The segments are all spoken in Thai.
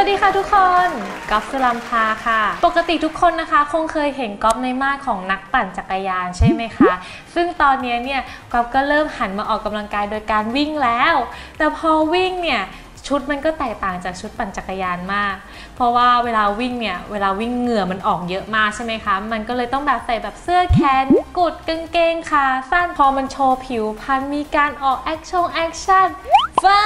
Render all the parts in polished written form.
ดีค่ะทุกคนก๊อฟสุรัมพาค่ะปกติทุกคนนะคะคงเคยเห็นก๊อฟในมาตรของนักปั่นจักรยานใช่ไหมคะซึ่งตอนนี้เนี่ยก๊อฟก็เริ่มหันมาออกกำลังกายโดยการวิ่งแล้วแต่พอวิ่งเนี่ยชุดมันก็แตกต่างจากชุดปั่นจักรยานมากเพราะว่าเวลาวิ่งเนี่ยเวลาวิ่งเหงื่อมันออกเยอะมากใช่ไหมคะมันก็เลยต้องแบบใส่แบบเสื้อแขนกุดกางเกงขาสั้นพอมันโชว์ผิวพรรณมีการออกแอคชั่นฟ้า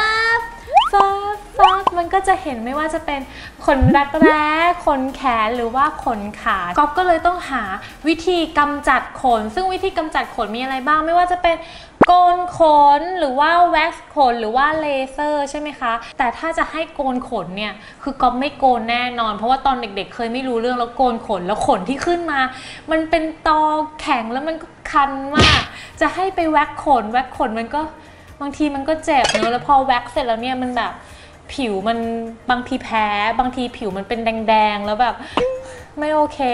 มันก็จะเห็นไม่ว่าจะเป็นขนรักแร้ขนแขนหรือว่าขนขาก๊อฟก็เลยต้องหาวิธีกำจัดขนซึ่งวิธีกำจัดขนมีอะไรบ้างไม่ว่าจะเป็นโกนขนหรือว่าแว็กซ์ขนหรือว่าเลเซอร์ใช่ไหมคะแต่ถ้าจะให้โกนขนเนี่ยคือก๊อฟไม่โกนแน่นอนเพราะว่าตอนเด็กๆเคยไม่รู้เรื่องแล้วโกนขนแล้วขนที่ขึ้นมามันเป็นตอแข็งแล้วมันก็คันมากจะให้ไปแว็กขนมันก็บางทีมันก็เจ็บเนอะแล้วพอแว็กเสร็จแล้วเนี่ยมันแบบผิวมันบางทีแพ้บางทีผิวมันเป็นแดงๆแล้วแบบไม่โอเค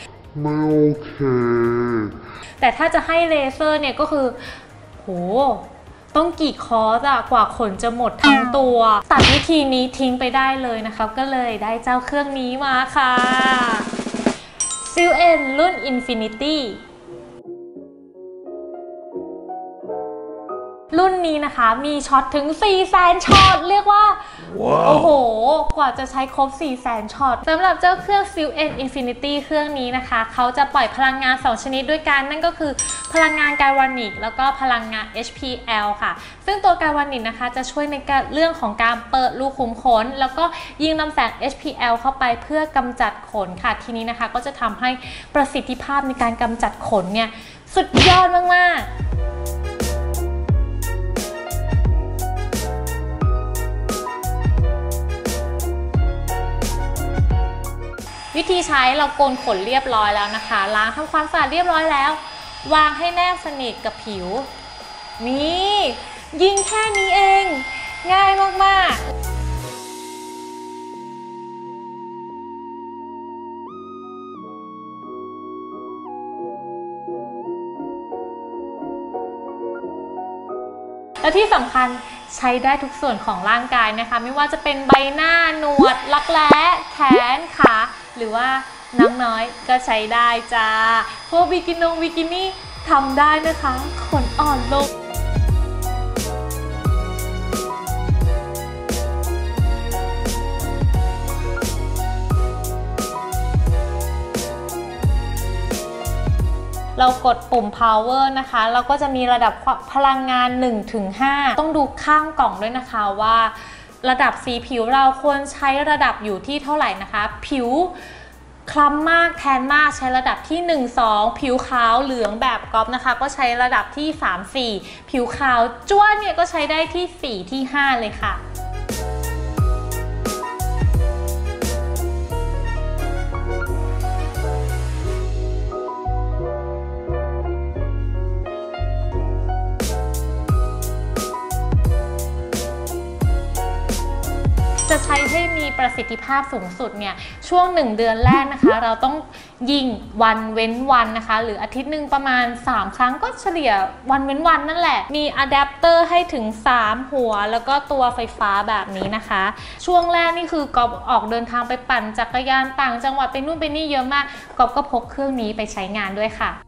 แต่ถ้าจะให้เลเซอร์เนี่ยก็คือโหต้องกี่คอร์สอะกว่าขนจะหมดทั้งตัวตัดวิธีนี้ทิ้งไปได้เลยนะครับก็เลยได้เจ้าเครื่องนี้มาค่ะ Siln รุ่น Infinityรุ่นนี้นะคะมีช็อตถึง 400,000 ช็อตเรียกว่า โอ้โหกว่าจะใช้ครบ 400,000 ช็อตสำหรับเจ้าเครื่อง Siln Infinity เครื่องนี้นะคะเขาจะปล่อยพลังงาน2ชนิดด้วยกันนั่นก็คือพลังงานไกลวานิกแล้วก็พลังงาน HPL ค่ะซึ่งตัวไกลวานิกนะคะจะช่วยในเรื่องของการเปิดรูขุมขนแล้วก็ยิงลำแสง HPL เข้าไปเพื่อกำจัดขนค่ะทีนี้นะคะก็จะทำให้ประสิทธิภาพในการกำจัดขนเนี่ยสุดยอดมากๆวิธีใช้เราโกนขนเรียบร้อยแล้วนะคะล้างทำความสะอาดเรียบร้อยแล้ววางให้แนบสนิทกับผิวนี่ยิงแค่นี้เองง่ายมากๆและที่สำคัญใช้ได้ทุกส่วนของร่างกายนะคะไม่ว่าจะเป็นใบหน้าหนวดรักแร้แขนขาหรือว่าน้องน้อยก็ใช้ได้จ้าพวกบิกินี่ทำได้นะคะขนอ่อนลงเรากดปุ่ม power นะคะเราก็จะมีระดับพลังงาน 1-5 ต้องดูข้างกล่องด้วยนะคะว่าระดับสีผิวเราควรใช้ระดับอยู่ที่เท่าไหร่นะคะผิวคล้ำมากแทนมากใช้ระดับที่ 1-2 ผิวขาวเหลืองแบบก๊อฟนะคะก็ใช้ระดับที่ 3-4 ผิวขาวจ้วนเนี่ยก็ใช้ได้ที่ 4-5 เลยค่ะจะใช้ให้มีประสิทธิภาพสูงสุดเนี่ยช่วง1เดือนแรกนะคะเราต้องยิงวันเว้นวันนะคะหรืออาทิตย์หนึ่งประมาณ3ครั้งก็เฉลี่ยวันเว้นวันนั่นแหละมีอะแดปเตอร์ให้ถึง3หัวแล้วก็ตัวไฟฟ้าแบบนี้นะคะช่วงแรกนี่คือกอบออกเดินทางไปปั่นจักรยานต่างจังหวัดไปนู่นไปนี่เยอะมากกอบก็พกเครื่องนี้ไปใช้งานด้วยค่ะ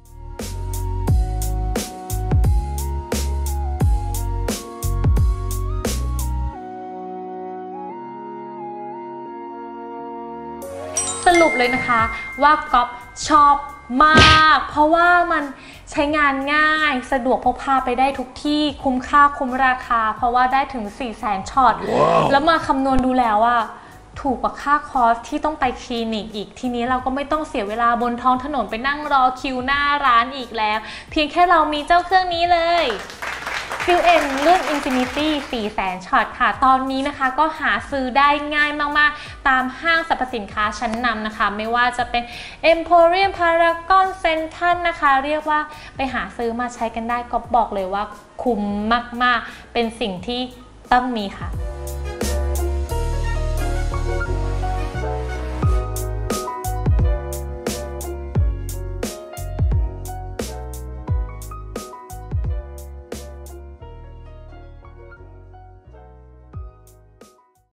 สรุปเลยนะคะว่าก๊อฟชอบมากเพราะว่ามันใช้งานง่ายสะดวกพกพาไปได้ทุกที่คุ้มค่าคุ้มราคาเพราะว่าได้ถึง 400,000 ช็อต แล้วมาคำนวณดูแล้วว่าถูกกว่าค่าคอร์สที่ต้องไปคลินิกอีกทีนี้เราก็ไม่ต้องเสียเวลาบนท้องถนนไปนั่งรอคิวหน้าร้านอีกแล้วเพียงแค่เรามีเจ้าเครื่องนี้เลยSiln รุ่น Infinity 400,000 ช็อตค่ะตอนนี้นะคะก็หาซื้อได้ง่ายมากๆตามห้างสรรพสินค้าชั้นนำนะคะไม่ว่าจะเป็น Emporium Paragon Central นะคะเรียกว่าไปหาซื้อมาใช้กันได้ก็บอกเลยว่าคุ้มมากๆเป็นสิ่งที่ต้องมีค่ะ